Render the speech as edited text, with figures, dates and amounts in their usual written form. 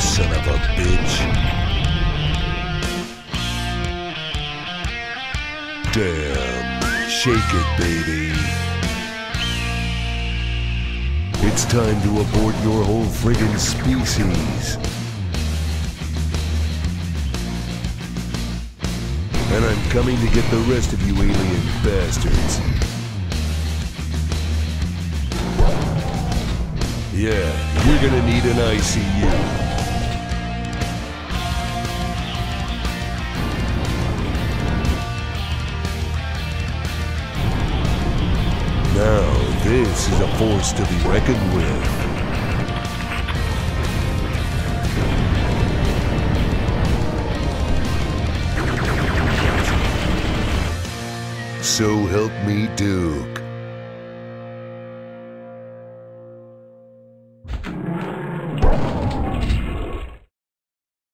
son of a bitch. Damn. Shake it, baby. It's time to abort your whole friggin' species. And I'm coming to get the rest of you alien bastards. Yeah, you're gonna need an ICU. Now, this is a force to be reckoned with. So help me, Duke.